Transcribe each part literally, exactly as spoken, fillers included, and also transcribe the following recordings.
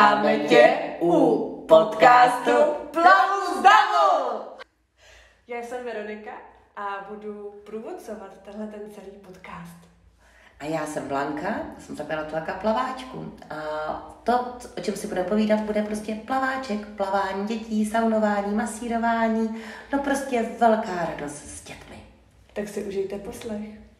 Vítáme tě u podcastu Plavu z davu! Já jsem Veronika a budu průvodcovat tenhle ten celý podcast. A já jsem Blanka, jsem zakladatelka Plaváčku. A to, o čem si budeme povídat, bude prostě plaváček, plavání dětí, saunování, masírování, no prostě velká radost s dětmi. Tak si užijte poslech.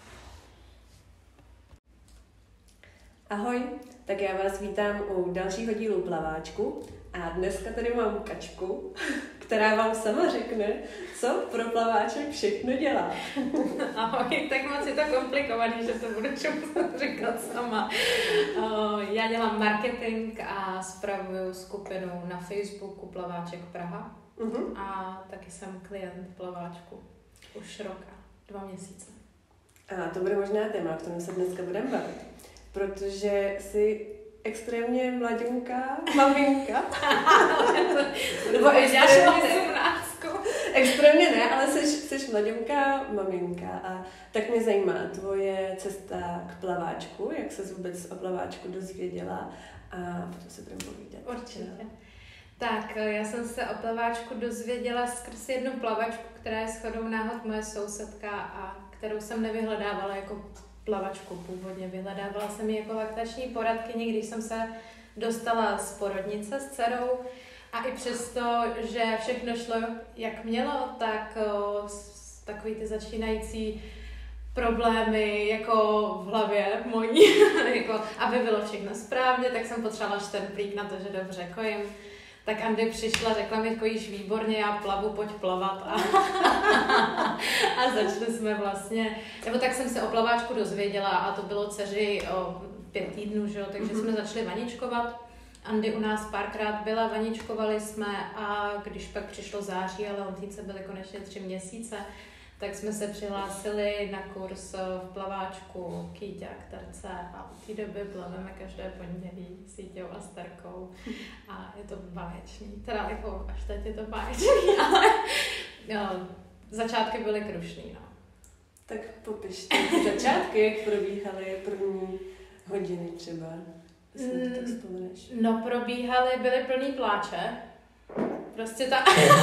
Ahoj, tak já vás vítám u dalšího dílu Plaváčku a dneska tady mám Kačku, která vám sama řekne, co pro plaváček všechno dělá. Ahoj, tak moc je to komplikovaný, že to budu říkat sama. Já dělám marketing a spravuju skupinu na Facebooku Plaváček Praha uh-huh. a taky jsem klient Plaváčku už roka, dva měsíce. A to bude možná téma, o kterém se dneska budeme bavit, protože jsi extrémně mladunka, maminka. Nebo extrémně, extrémně ne, ale jsi, jsi mladunka, maminka. A tak mě zajímá tvoje cesta k plaváčku, jak ses vůbec o plaváčku dozvěděla a potom se budeme povídat. Určitě. Tak, já jsem se o plaváčku dozvěděla skrz jednu plavačku, která je shodou náhod moje sousedka a kterou jsem nevyhledávala jako plavačku původně. Vyhledávala jsem ji jako laktační poradkyni, když jsem se dostala z porodnice s dcerou a i přesto, že všechno šlo jak mělo, tak o, takový ty začínající problémy jako v hlavě mojí, jako, aby bylo všechno správně, tak jsem potřebovala štemplík na to, že dobře kojím. Tak Andy přišla, řekla mi, kojíš výborně, já plavu, pojď plavat. A, a začali jsme vlastně, nebo tak jsem se o plaváčku dozvěděla a to bylo dceři o pět týdnů, že jo, takže mm-hmm. jsme začali vaničkovat. Andy u nás párkrát byla, vaničkovali jsme a když pak přišlo září a Leontýnce byly konečně tři měsíce, tak jsme se přihlásili na kurz v plaváčku Kýťák terce a v té době plaveme každé pondělí s Jíťou a Starkou a je to báječný, teda jako až teď je to báječný, ale no, začátky byly krušný, no. Tak popiš ty začátky, jak probíhaly první hodiny třeba, jestli to tak vzpomeneš. No probíhaly, byly plný pláče, prostě ta...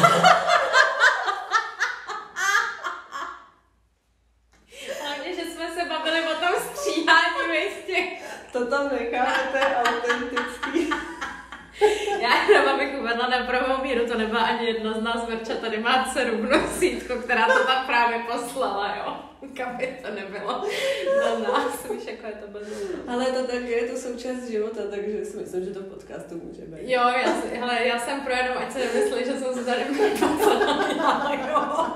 To tam necháte autentický. Já jenom abych uvedla na pravou míru, to nebyla ani jedna z nás, Verča tady má dceru v nosítku, která to tam právě poslala, jo. Kam by to nebylo na nás, víš, jako je to bez. Ale to tak je to součást života, takže si myslím, že to v podcastu může být. Jo, já, hele, já jsem pro jenom, ať se nemyslí, že jsem se tady poslala, jo.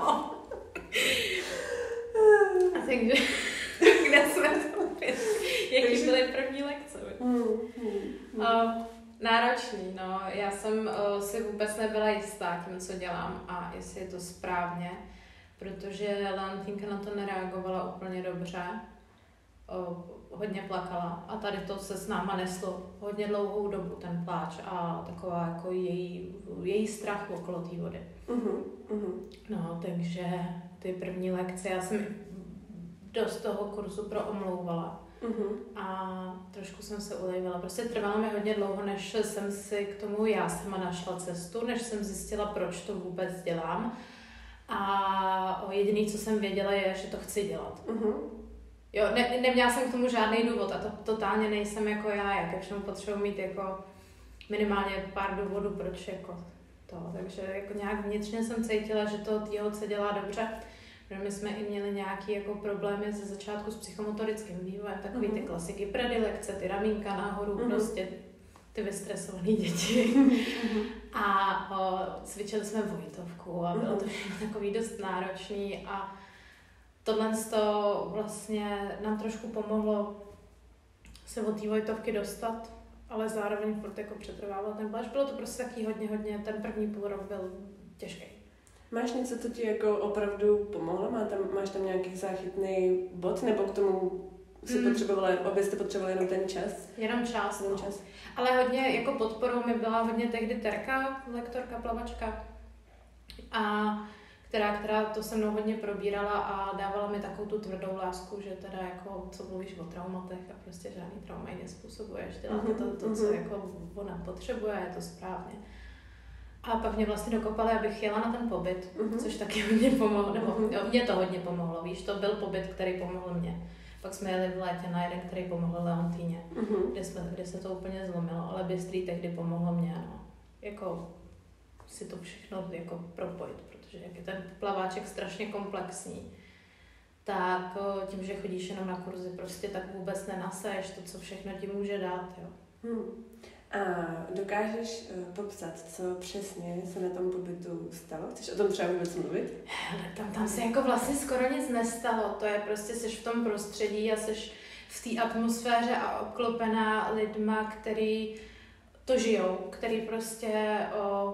Takže, kde jsme to opět? Jaký byly první lekce? Hmm, hmm, hmm. Uh, náročný, no. Já jsem uh, si vůbec nebyla jistá tím, co dělám a jestli je to správně, protože Leontýnka na to nereagovala úplně dobře. Uh, hodně plakala a tady to se s náma neslo hodně dlouhou dobu, ten pláč a taková jako její, její strach okolo té vody. Uh-huh, uh-huh. No, takže ty první lekce, já jsem dost toho kurzu proomlouvala. Uh-huh. A trošku jsem se ulejvala. Prostě trvalo mi hodně dlouho, než jsem si k tomu já sama našla cestu, než jsem zjistila, proč to vůbec dělám. A jediné, co jsem věděla, je, že to chci dělat. Uh-huh. Jo, ne, neměla jsem k tomu žádný důvod a to totálně nejsem jako já, já ke všemu potřebuji mít jako minimálně pár důvodů, proč jako to. Takže jako nějak vnitřně jsem cítila, že to tělce dělá dobře. My jsme i měli nějaké jako problémy ze začátku s psychomotorickým vývojem, takový uh-huh. ty klasiky, predilekce, ty ramínka nahoru, uh-huh. prostě ty vystresované děti. Uh-huh. A o, cvičili jsme Vojtovku a bylo to všechno takový dost náročný a tohle to vlastně nám trošku pomohlo se od té Vojtovky dostat, ale zároveň furt jako přetrvávat ten pláč. Bylo to prostě taky hodně, hodně, ten první půl rok byl těžký. Máš něco, co ti jako opravdu pomohlo? Má tam, máš tam nějaký záchytný bod, nebo k tomu si mm. potřebovala, obě jste potřebovali jenom ten čas? Jenom čas, jenom no. čas. Ale hodně jako podporou mi byla hodně tehdy Terka, lektorka, plavačka, a která, která to se mnou hodně probírala a dávala mi takovou tu tvrdou lásku, že teda jako, co mluvíš o traumatech a prostě žádný trauma nezpůsobuješ, děláte to, to, co jako ona potřebuje, je to správně. A pak mě vlastně dokopali, abych jela na ten pobyt, uh-huh. což taky hodně pomohlo, nebo uh-huh. mě to hodně pomohlo, víš, to byl pobyt, který pomohl mě. Pak jsme jeli v létě na jeden, který pomohl Leontýně, uh-huh. kde, jsme, kde se to úplně zlomilo, ale Bystrý tehdy pomohlo mě, no. Jako si to všechno jako propojit, protože jak je ten plaváček strašně komplexní, tak tím, že chodíš jenom na kurzy, prostě tak vůbec nenasaješ to, co všechno ti může dát, jo. Hmm. A dokážeš uh, popsat, co přesně se na tom pobytu stalo? Chceš o tom třeba vůbec mluvit? Hele, tam, tam se jako vlastně skoro nic nestalo. To je prostě, seš v tom prostředí a seš v té atmosféře a obklopená lidma, který to žijou, který prostě o,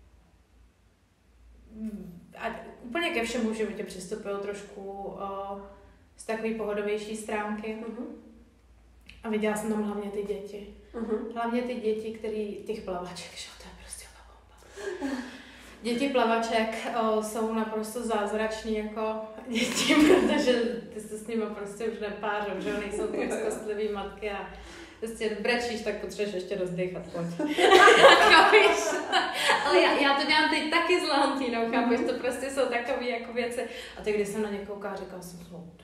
a úplně ke všemu v životě přistupují trošku o, z takové pohodovější stránky. Mm-hmm. A viděla jsem tam hlavně ty děti. Uh-huh. Hlavně ty děti, který, těch plavaček, že to je prostě bomba. Děti plavaček o, jsou naprosto zázrační jako děti, protože ty se s nimi prostě už nepářou, že nejsou ty úzkostlivý matky a prostě brečíš, tak potřebuješ ještě rozdechat, pojď. Ale já, já to dělám teď taky s Leontínou, chápeš, to prostě jsou takové jako věci. A teď, když jsem na ně koukala, říkala jsem, ty,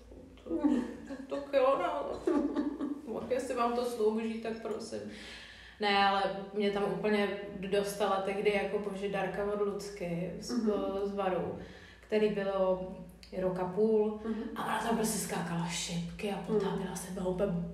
tak jo, no, jestli vám to slouží, tak prosím. Ne, ale mě tam úplně dostala tehdy jako požidarka od Lucky z, uh-huh. z Varu, který bylo rok a půl uh-huh. a ona tam prostě skákala šipky a potápila se belbem.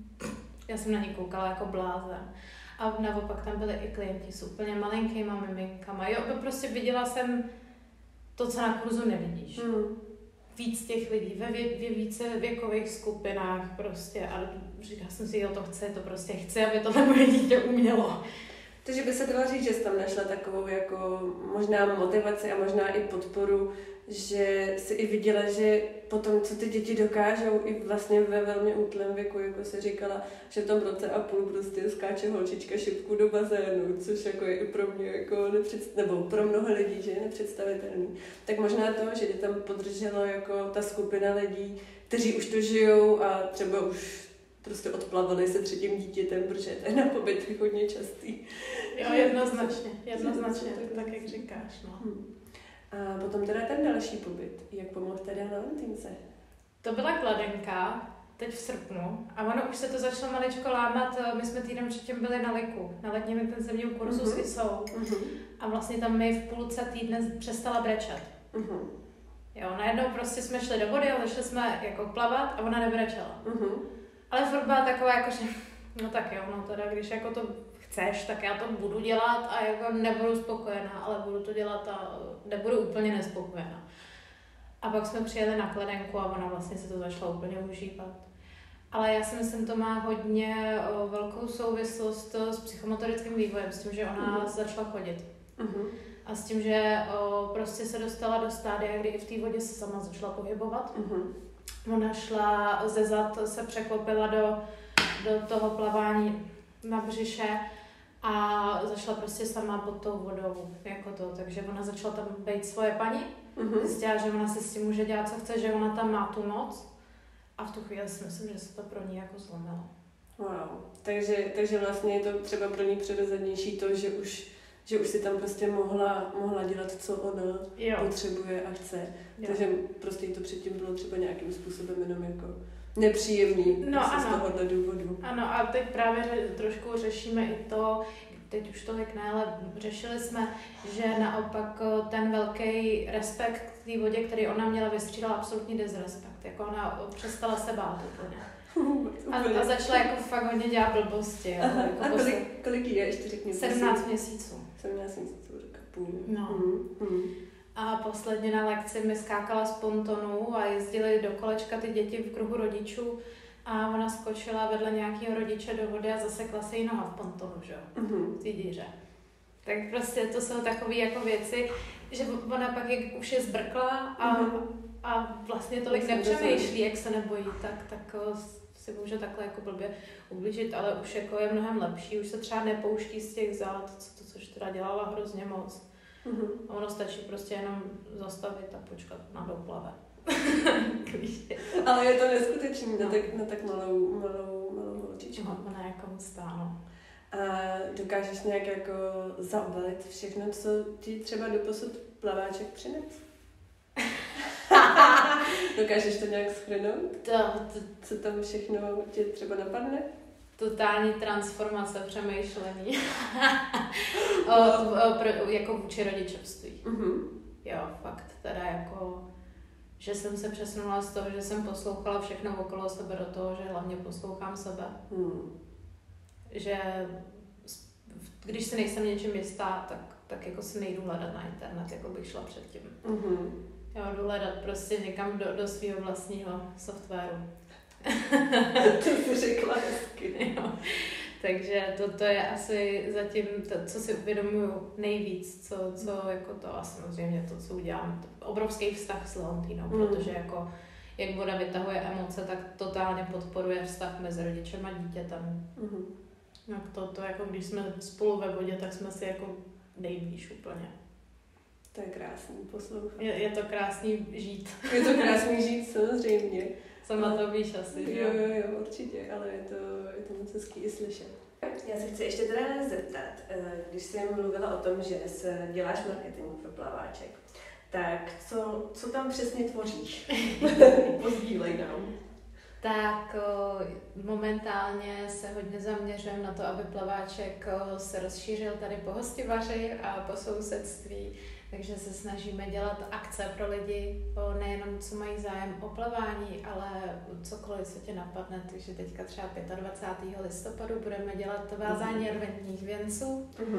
Já jsem na ní koukala jako blázen. A naopak tam byli i klienti s úplně malinkýma miminkama. Jo, prostě viděla jsem to, co na kurzu nevidíš. Uh-huh. Víc těch lidí, ve, vě, ve více věkových skupinách prostě a říkala jsem si, jo, to chce, to prostě chci, aby tohle moje dítě umělo. Takže by se dalo říct, že jsi tam našla takovou jako možná motivaci a možná i podporu, že jsi i viděla, že potom, co ty děti dokážou i vlastně ve velmi útlém věku, jako se říkala, že v tom roce a půl prostě skáče holčička šipku do bazénu, což jako je i pro mě jako nepředst... nebo pro mnoho lidí, že je nepředstavitelný. Tak možná to, že tě tam podrželo jako ta skupina lidí, kteří už to žijou a třeba už prostě odplavali se třetím dítětem, protože to je na pobytech hodně častý. Jo, jednoznačně, jednoznačně, tak, tak jak říkáš, no. Hmm. A potom teda ten další pobyt, jak pomohl teda Leontýnce? To byla Kladenka, teď v srpnu, a ono už se to začalo maličko lámat, my jsme týden předtím byli na Liku, na letním intenzivním kurzu uh-huh. s I S O uh-huh. a vlastně tam mi v půlce týdne přestala brečet. Uh-huh. Jo, najednou prostě jsme šli do vody a začali jsme jako plavat a ona nebrečela. Uh-huh. Ale furt byla taková jako, že no tak jo, no teda když jako to chceš, tak já to budu dělat a jako nebudu spokojená, ale budu to dělat a nebudu úplně nespokojená. A pak jsme přijeli na Kladenku a ona vlastně se to začala úplně užívat. Ale já si myslím, to má hodně o, velkou souvislost s psychomotorickým vývojem, s tím, že ona uh-huh. začala chodit. Uh-huh. A s tím, že o, prostě se dostala do stádia, kdy i v té vodě se sama začala pohybovat. Uh-huh. Ona šla ze zad, se překlopila do, do toho plavání na břiše a začala prostě sama pod tou vodou, jako to, takže ona začala tam být svoje paní, uh-huh. zjistila, že ona si s tím může dělat, co chce, že ona tam má tu moc a v tu chvíli si myslím, že se to pro ní jako zlomilo. Wow, takže, takže vlastně je to třeba pro ní přirozenější to, že už, že už si tam prostě mohla, mohla dělat, co ona jo. potřebuje a chce, jo. takže prostě jí to předtím bylo třeba nějakým způsobem jenom jako nepříjemný no, z tohohle důvodu. Ano, a teď právě ře, trošku řešíme i to, teď už tolik ne, ale řešili jsme, že naopak ten velký respekt k té vodě, který ona měla, vystřídal absolutní disrespekt. Jako ona přestala se bát úplně. A, a začala jako fakt hodně dělat blbosti. Aha, jako a kolik, kolik je, ještě řekni? sedmnáct měsíců. sedmnáct měsíců, tak půl. No. Mm, mm. A posledně na lekci mi skákala z pontonu a jezdili do kolečka ty děti v kruhu rodičů a ona skočila vedle nějakého rodiče do vody a zasekla se jí noha v pontonu, že jo, mm-hmm. v té díře. Tak prostě to jsou takové jako věci, že ona pak je, už je zbrkla a, mm-hmm. a vlastně tolik nepřemýšlí, jak se nebojí, tak, tak si může takhle jako blbě ublížit, ale už jako je mnohem lepší, už se třeba nepouští z těch zad, co, to, což teda dělala hrozně moc. Mm-hmm. A ono stačí prostě jenom zastavit a počkat na doplave. Ale je to neskutečný na tak, na tak malou, malou, malou holčičku. No, ona jako stáno. A dokážeš nějak jako zaobalit všechno, co ti třeba doposud plaváček přines? Dokážeš to nějak shrnout? To, to, co tam všechno tě třeba napadne? Totální transformace přemýšlení. o, o, pro, jako vůči rodičovství. Mm-hmm. Jo, fakt teda jako, že jsem se přesunula z toho, že jsem poslouchala všechno okolo sebe do toho, že hlavně poslouchám sebe. Mm. Že když si nejsem něčím jistá, tak, tak jako si nejdu hledat na internet, jako bych šla předtím. Mm-hmm. Jo, jdu hledat prostě někam do, do svého vlastního softwaru. To jsi řekla hezky. Jo. Takže to, to je asi zatím to, co si uvědomuju nejvíc, co, co jako to a samozřejmě to, co udělám. Obrovský vztah s Leontínou, mm. protože jako jak voda vytahuje emoce, tak totálně podporuje vztah mezi rodičem a dítětem. Mm. No to, to jako když jsme spolu ve vodě, tak jsme si jako nejblíž úplně. To je krásný poslouchat. Je, je to krásný žít. Je to krásný žít, samozřejmě. Sama to víš asi. Jo, jo, jo, určitě, ale je to, je to moc hezký i slyšet. Já se chci ještě teda zeptat, když jsi mluvila o tom, že se děláš marketing pro plaváček, tak co, co tam přesně tvoříš? Pozdílej nám. Tak momentálně se hodně zaměřujem na to, aby plaváček se rozšířil tady po Hostivaři a po sousedství. Takže se snažíme dělat akce pro lidi, nejenom co mají zájem o plavání, ale cokoliv, co tě napadne. Takže teďka třeba dvacátého pátého listopadu budeme dělat vázání adventních věnců. Mm-hmm.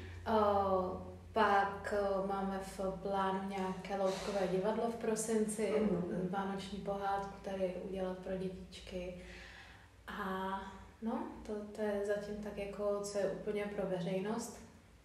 O, pak o, máme v plánu nějaké loutkové divadlo v prosinci, mm-hmm. vánoční pohádku tady udělat pro dětičky. A no, to, to je zatím tak jako, co je úplně pro veřejnost.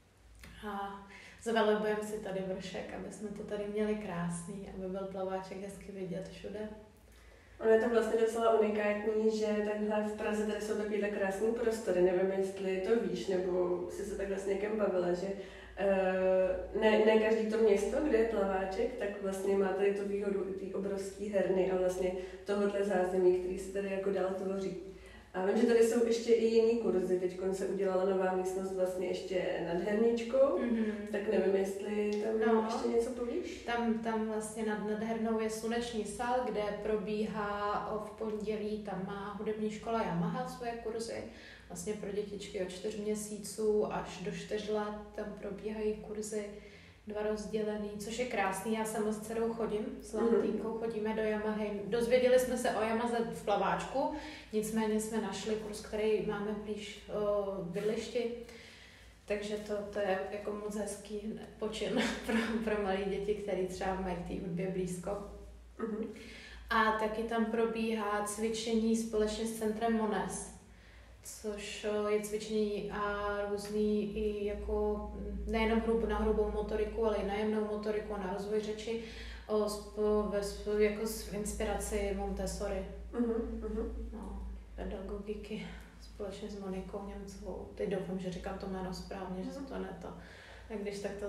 A zvelebujeme si tady vršek, aby jsme to tady měli krásný, aby byl plaváček hezky vidět všude. Ono je to vlastně docela unikátní, že takhle v Praze tady jsou takovýhle krásný prostory. Nevím, jestli to víš, nebo jsi se takhle s někým bavila, že uh, ne, ne každý to město, kde je plaváček, tak vlastně má tady tu výhodu i ty obrovské herny a vlastně tohohle zázemí, který se tady jako dál tvoří. A vím, že tady jsou ještě i jiný kurzy. Teď se udělala nová místnost vlastně ještě nad herničkou, mm-hmm. tak nevím, jestli tam no, ještě něco povíš? Tam, tam vlastně nad, nad hernou je sluneční sál, kde probíhá v pondělí, tam má hudební škola Yamaha svoje kurzy. Vlastně pro dětičky od čtyř měsíců až do čtyř let tam probíhají kurzy dva rozdělený, což je krásný. Já sama s dcerou chodím, s Leontínkou mm-hmm. chodíme do Yamahy. Dozvěděli jsme se o Yamaze v plaváčku, nicméně jsme našli kurz, který máme blíž o bydlišti. Takže to, to je jako moc hezký počin pro, pro malé děti, které třeba mají k té hudbě blízko. Mm-hmm. A taky tam probíhá cvičení společně s centrem Mones, což je cvičení a různý i jako nejenom hrub, na hrubou motoriku, ale i na jemnou motoriku a na rozvoj řeči o, ve, jako s inspiraci Montessori. Uh-huh. No, pedagogiky společně s Monikou Němcovou. Teď doufám, že říkám to jméno správně, že se to ne to. A když tak to...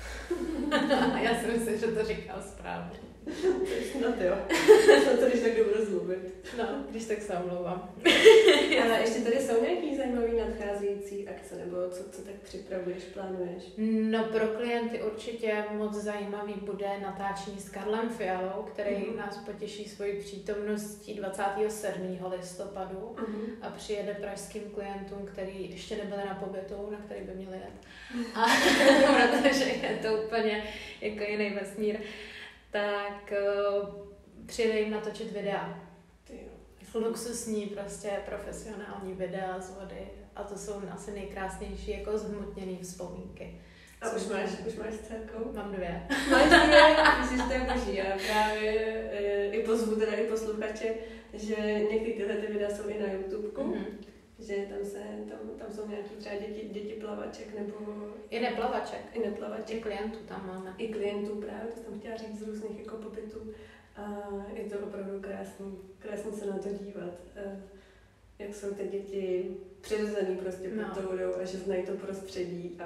Já si myslím, že to říkám správně. Snad jo. Snad to když tak dobře zlubit. No, když tak se omlouvám. Ale ještě tady jsou nějaký zajímavý nadcházející akce, nebo co, co tak připravuješ, plánuješ? No pro klienty určitě moc zajímavý bude natáčení s Karlem Fialou, který uh-huh. nás potěší svojí přítomností dvacátého sedmého listopadu uh-huh. a přijede pražským klientům, který ještě nebyli na pobytu, na který by měli jet. A protože je to úplně jako jiný vesmír, tak uh, přijde jim natočit videa. Luxusní, prostě profesionální videa z vody a to jsou asi nejkrásnější jako zhmotněné vzpomínky. A už máš, už máš s dcerkou? Mám dvě. Máš dvě? Myslíš, že to je boží. Já právě e, i pozvu teda i posluchače, že některé tyhle ty videa jsou i na YouTubeku. Mm-hmm. Že tam, se, tam, tam jsou nějaký třeba děti, děti plavaček nebo... I neplavaček. I neplavaček. I klientů tam máme. I klientů právě, to jsem chtěla říct z různých jako pobytů. A je to opravdu krásný, krásný se na to dívat. Jak jsou ty děti přirozený prostě pod no. tou vodou a že znají to prostředí a,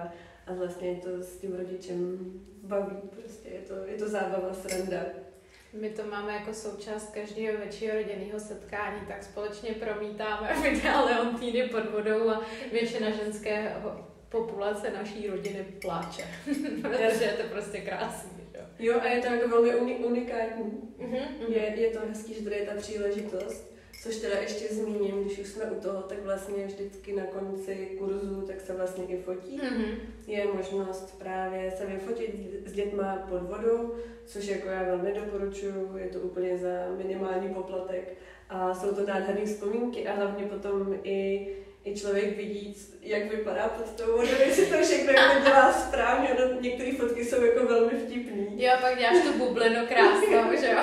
a vlastně to s tím rodičem baví, prostě je to, je to zábava, sranda. My to máme jako součást každého většího rodinného setkání, tak společně promítáme videa Leontýny pod vodou a většina ženské populace naší rodiny pláče, protože je to prostě krásný. Jo, jo a je to jako velmi unikátní. Mm-hmm. Je, je to hezký, že tady je ta příležitost. Což teda ještě zmíním, když už jsme u toho, tak vlastně vždycky na konci kurzu tak se vlastně i fotí. Mm-hmm. Je možnost právě se vyfotit s dětma pod vodou, což jako já velmi doporučuji, je to úplně za minimální poplatek a jsou to nádherné vzpomínky a hlavně potom i, i člověk vidí, jak vypadá pod tou vodou, jestli to všechno jako dělá správně, no, některé fotky jsou jako velmi vtipný. Jo, pak děláš tu bublinu krásnou, že jo.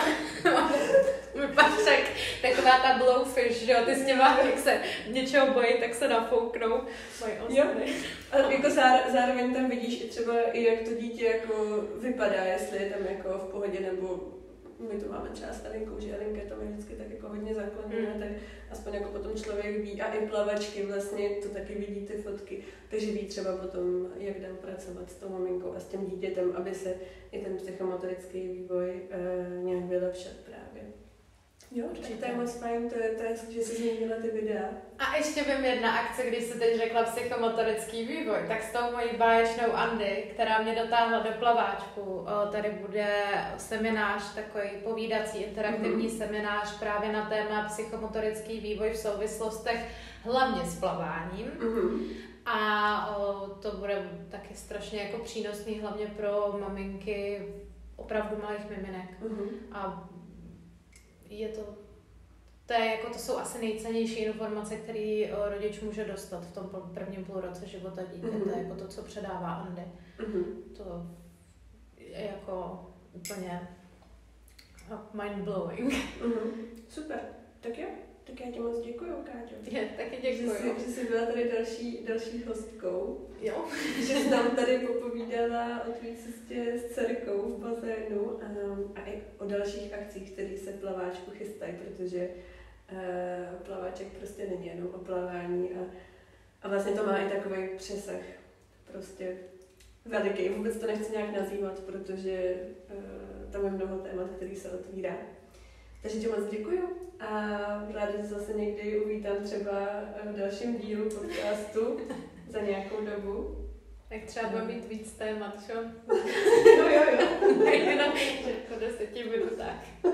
Vypadáš tak, taková ta blowfish, že jo, ty s těma, jak se něčeho bojí, tak se nafouknou. Jo, a jako zároveň tam vidíš i třeba, i jak to dítě jako vypadá, jestli je tam jako v pohodě, nebo my to máme třeba s Elinkou, že Elinka je tam vždycky tak jako hodně zakloněná, mm. tak aspoň jako potom člověk ví, a i plavačky vlastně to taky vidí ty fotky, takže ví třeba potom, jak jdem pracovat s tou maminkou a s tím dítětem, aby se i ten psychomotorický vývoj e, nějak vylepšil právě. Jo, tak to je moc fajn, to je, to je, že jsi změnila ty videa. A ještě vím jedna akce, když jsi teď řekla psychomotorický vývoj, tak s tou mojí báječnou Andy, která mě dotáhla do plaváčku, tady bude seminář, takový povídací, interaktivní mm-hmm. seminář právě na téma psychomotorický vývoj v souvislostech hlavně s plaváním. Mm-hmm. A o, to bude taky strašně jako přínosný, hlavně pro maminky opravdu malých miminek. Mm-hmm. A je to, to, je jako, to jsou asi nejcennější informace, které rodič může dostat v tom prvním půlroce života dítěte, mm-hmm. jako to, co předává Andy. Mm-hmm. To je jako úplně mind-blowing. Mm-hmm. Super, tak jo, tak já ti moc děkuju, Káťo. Je, taky děkuju. Že jsi, že jsi byla tady další, další hostkou. Jo. Že jsi nám tady popovídala o tvý cestě s dcerkou v bazénu a, a i o dalších akcích, které se v plaváčku chystají, protože uh, plaváček prostě není jenom o plavání a, a vlastně to má i takový přesah prostě veliký. Vůbec to nechci nějak nazývat, protože uh, tam je mnoho témat, který se otvírá. Takže ti moc děkuju a ráda se zase někdy uvítám třeba v dalším dílu podcastu za nějakou dobu. Tak třeba bude mít víc témat, čo? No jo, jo. Nejenom, že po deseti minutách.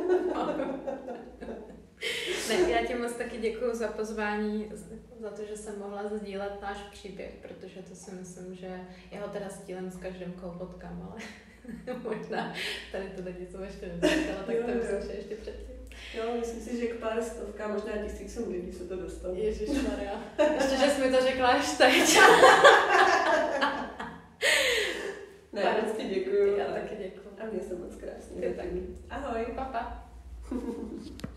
Ne, já ti moc taky děkuju za pozvání, za to, že jsem mohla sdílet náš příběh, protože to si myslím, že já ho teda sdílím s každým, koho potkám, ale možná tady to taky jsem ještě nedočkala, tak to myslím, že ještě předtím. Jo, myslím si, že k pár stovkám, možná tisícům lidí se to dostalo. Ježišmarja. Ještě, že jsi mi to řekla až teď. Ne, já moc ti děkuju. Já taky děkuju. A mě se moc krásně. Ahoj. Papa. Pa.